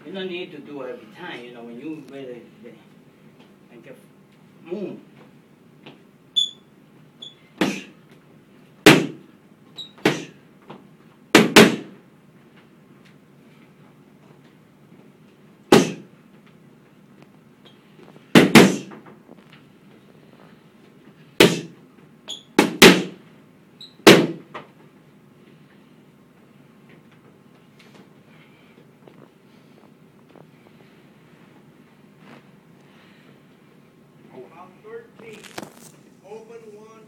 You don't need to do it every time, you know, when you really and get move. On 13, open 1.